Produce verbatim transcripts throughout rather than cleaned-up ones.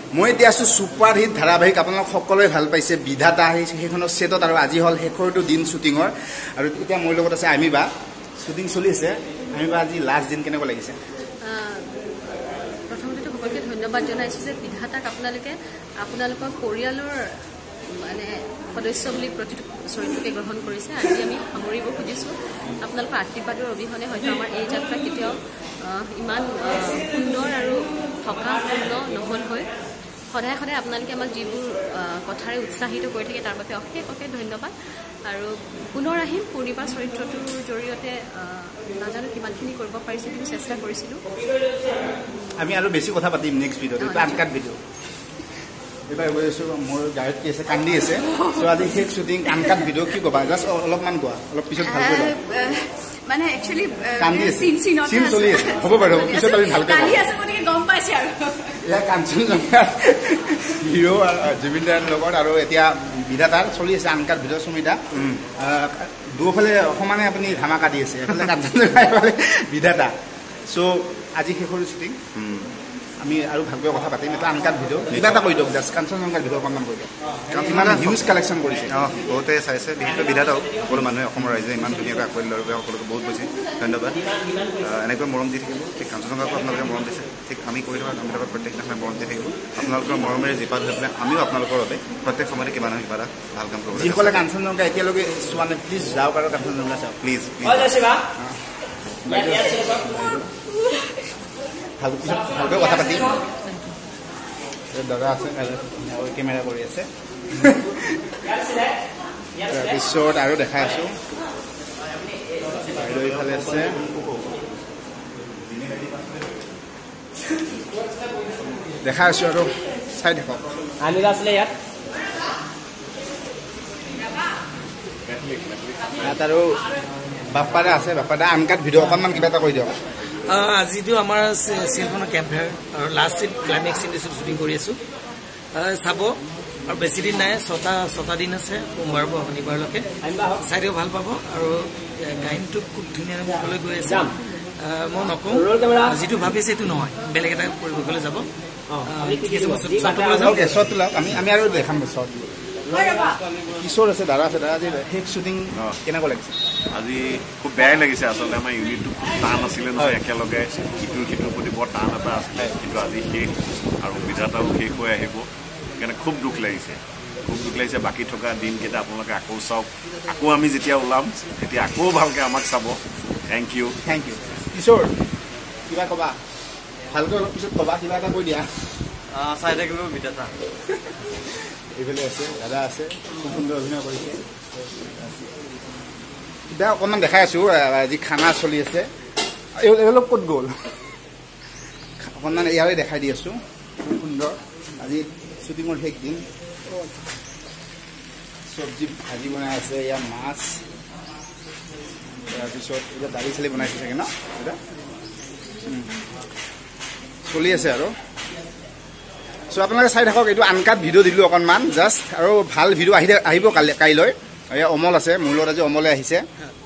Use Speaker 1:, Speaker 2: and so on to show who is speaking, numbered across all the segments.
Speaker 1: মই এতিয়া আছোঁ ছুপাৰ হিট ধাৰাবাহিক আপোনালোক সকলোৱে ভাল পাইছে বিধাতা সেইখনৰ ছেটত আৰু আজি হ'ল শেষৰটো দিন শ্বুটিঙৰ আৰু এতিয়া মোৰ লগত আছে আমিবা শ্বুটিং চলি আছে আমিবা আজি লাষ্ট দিন কেনেকুৱা লাগিছে
Speaker 2: প্ৰথমতে সকলোকে ধন্যবাদ জনাইছোঁ যে বিধাতাক আপোনালোকে আপোনালোকৰ পৰিয়ালৰ মানে সদস্য বুলি প্ৰতিটো চৰিত্ৰকে গ্ৰহণ কৰিছে আজি আমি সামৰিব খুজিছোঁ আপোনালোকৰ আশীৰ্বাদৰ অবিহনে হয়তো আমাৰ এই যাত্ৰা কেতিয়াও ইমান সুন্দৰ আৰু সকাহপূৰ্ণ নহ'ল হয় সদায় সদায় আপোনালোকে আমাক যিবোৰ কথাৰে উৎসাহিত কৰি থাকে তাৰ বাবে অশেষ অশেষ ধন্যবাদ আৰু পুনৰ আহিম পূৰ্ণিমাৰ চৰিত্ৰটোৰ জৰিয়তে নাজানো কিমানখিনি কৰিব পাৰিছোঁ কিন্তু চেষ্টা কৰিছিলোঁ
Speaker 1: আমি আৰু বেছি কথা পাতিম নেক্সট ভিডিঅ'ত এইটো আনকাট ভিডিঅ' এইবাৰ গৈ আছোঁ মোৰ গাড়ীত কি আছে কান্দি আছে চ' আজি শেষ শ্বুটিং আনকাট ভিডিঅ' কি ক'বা জাষ্ট অলপমান কোৱা অলপ পিছত ভালকৈ
Speaker 3: মানে একচুৱেলি
Speaker 1: কান্দি আছে চিন চলি আছে হ'ব বাৰু পিছত আমি ভালকৈ
Speaker 3: কান্দি আছে গতিকে গম পাইছে আৰু
Speaker 1: এয়া কাঞ্চনজংঘা হিৰো জুবিন দাৰ লগত আৰু এতিয়া বিধাতাৰ চলি আছে আনকাট ভিডিঅ' সুমিতা দুয়োফালে সমানে আপুনি ধামাকা দি আছে এফালে কাঞ্চনজংঘা এফালে বিধাতা চ' আজি শেষৰ শ্বুটিং আমি আৰু ভালকৈ কথা পাতিম এটা আনকাট ভিডিঅ' কিবা এটা কৈ দিয়ক জাষ্ট কাঞ্চনজংঘাৰ ভিডিঅ' অকণমান কৈ দিয়ক কিমান হিউজ কালেকশ্যন কৰিছে
Speaker 4: অঁ বহুতে চাইছে বিশেষকৈ বিধাতাও সকলো মানুহে অসমৰ ৰাইজে ইমান ধুনীয়াকৈ আঁকোৱালি লোৱাৰ বাবে সকলোকে বহুত বেছি ধন্যবাদ এনেকৈ মৰম দি থাকিব ঠিক কাঞ্চনজংঘাকো আপোনালোকে মৰম দিছে ঠিক আমি কৰি থকা কামবিলাকত প্ৰত্যেকদিনাখনে মৰম দি থাকিব আপোনালোকৰ মৰমেৰে জীপাত হৈ পেলাই আমিও আপোনালোকৰ বাবে প্ৰত্যেক সময়তে কিবা নহয় কিবা এটা ভাল কাম কৰিব
Speaker 1: যিসকলে কাঞ্চনজংঘা এতিয়ালৈকে চোৱা নাই প্লিজ যাওক আৰু কাঞ্চনজংঘা চাওক
Speaker 4: প্লিজ
Speaker 1: ভাল পিছত ভালকৈ কথা পাতিম দাদা আছে কেমেৰা কৰি আছে তাৰপিছত আৰু দেখাই আছোঁ বাইদেউ এইফালে আছে দেখাই আছোঁ আৰু চাই থাকক ইয়াত আৰু বাপ্পাদা আছে বাপ্পাদা আনকাট ভিডিঅ' অকণমান কিবা এটা কৈ দিয়ক
Speaker 5: আজিতো আমাৰ চিনেমাখনৰ কেম্পফেয়াৰ আৰু লাষ্ট চিন ক্লাইমেক্স চিন শ্বুটিং কৰি আছোঁ চাব আৰু বেছি দিন নাই ছটা ছটা দিন আছে সোমবাৰৰ পৰা শনিবাৰলৈকে চাই দিও ভাল পাব আৰু কাহিনীটো খুব ধুনীয়া হ'বলৈ গৈ আছে মই নকওঁ যিটো ভাবিছে সেইটো নহয় বেলেগ এটা পৰিৱেশলৈ যাব
Speaker 1: আমি আমি আৰু দেখাম শ্বট কিশোৰ আছে দাদা আছে দাদা আজি শেষ শ্বুটিং কেনেকুৱা লাগিছে
Speaker 6: আজি খুব বেয়াই লাগিছে আচলতে আমাৰ ইউনিটটো খুব টান আছিলে নহয় একেলগে ইটোৰ সিটোৰ প্ৰতি বৰ টান এটা আছিলে কিন্তু আজি শেষ আৰু বিধাতাও শেষ হৈ আহিব সেইকাৰণে খুব দুখ লাগিছে খুব দুখ লাগিছে বাকী থকা দিনকেইটা আপোনালোকে আকৌ চাওক আকৌ আমি যেতিয়া ওলাম তেতিয়া আকৌ ভালকৈ আমাক চাব thank you
Speaker 1: thank you Kishor কিবা ক'বা ভালকৈ অলপ পিছত ক'বা কিবা এটা কৈ দিয়া
Speaker 5: চাই থাকিব বিধাতা
Speaker 1: এইফালে আছে দাদা আছে খুব সুন্দৰ অভিনয় কৰিছে এতিয়া অকণমান দেখাই আছোঁ আজি খানা চলি আছে এইবিলাক ক'ত গ'ল অকণমান ইয়াৰে দেখাই দি আছোঁ খুব সুন্দৰ আজি শ্বুটিঙৰ শেষ দিন চব্জি ভাজি বনাই আছে ইয়াৰ মাছ তাৰপিছত এতিয়া দালি চালি বনাইছে চাগে ন এতিয়া চলি আছে আৰু চ' আপোনালোকে চাই থাকক এইটো আনকাট ভিডিঅ' দিলোঁ অকণমান জাষ্ট আৰু ভাল ভিডিঅ' আহি আহিব কালি কাইলৈ এয়া অমল আছে মোৰ লগত আজি অমলে আহিছে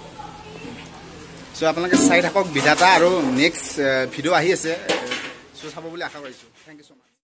Speaker 1: চ' আপোনালোকে চাই থাকক বিধাতা আৰু নেক্সট ভিডিঅ' আহি আছে চ' চাব বুলি আশা কৰিছোঁ থেংক ইউ ছ' মাছ